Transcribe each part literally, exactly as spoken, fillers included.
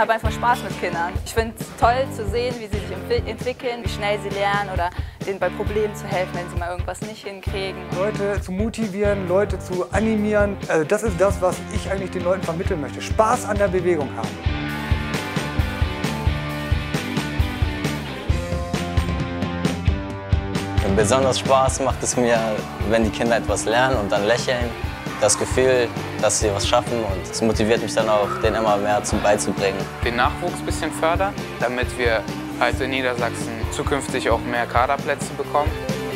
habe einfach Spaß mit Kindern. Ich finde es toll zu sehen, wie sie sich entwickeln, wie schnell sie lernen oder denen bei Problemen zu helfen, wenn sie mal irgendwas nicht hinkriegen. Leute zu motivieren, Leute zu animieren, also das ist das, was ich eigentlich den Leuten vermitteln möchte. Spaß an der Bewegung haben. Besonders Spaß macht es mir, wenn die Kinder etwas lernen und dann lächeln. Das Gefühl, dass sie was schaffen, und es motiviert mich dann auch, denen immer mehr zu beizubringen. Den Nachwuchs ein bisschen fördern, damit wir halt in Niedersachsen zukünftig auch mehr Kaderplätze bekommen.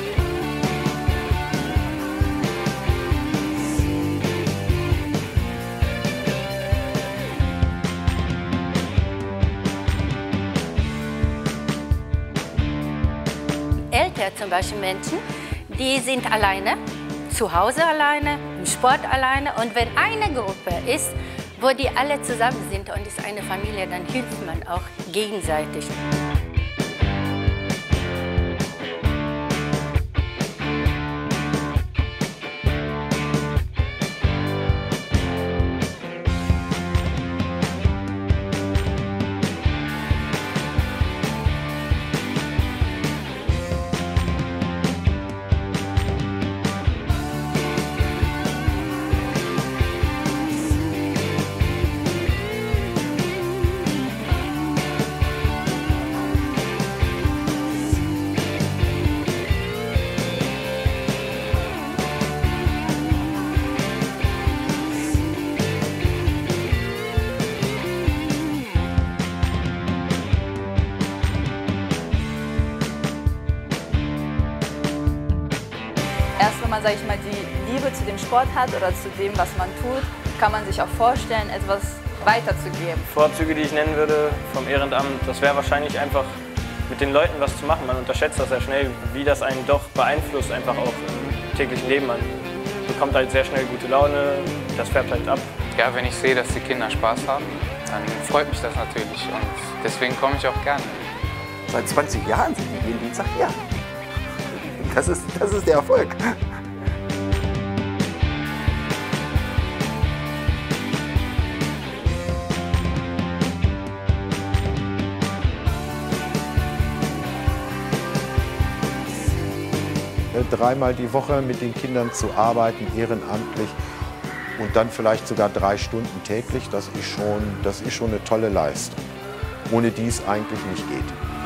Ältere zum Beispiel Menschen, die sind alleine, zu Hause alleine, im Sport alleine. Und wenn eine Gruppe ist, wo die alle zusammen sind und ist eine Familie, dann hilft man auch gegenseitig. Erst wenn man, sage ich mal, die Liebe zu dem Sport hat oder zu dem, was man tut, kann man sich auch vorstellen, etwas weiterzugeben. Vorzüge, die ich nennen würde vom Ehrenamt, das wäre wahrscheinlich einfach mit den Leuten was zu machen. Man unterschätzt das sehr schnell, wie das einen doch beeinflusst, einfach auch im täglichen Leben. Man bekommt halt sehr schnell gute Laune, das färbt halt ab. Ja, wenn ich sehe, dass die Kinder Spaß haben, dann freut mich das natürlich und deswegen komme ich auch gerne. Seit zwanzig Jahren sind die jeden Dienstag hier. Das ist, das ist der Erfolg. Dreimal die Woche mit den Kindern zu arbeiten, ehrenamtlich und dann vielleicht sogar drei Stunden täglich, das ist schon, das ist schon eine tolle Leistung, ohne die es eigentlich nicht geht.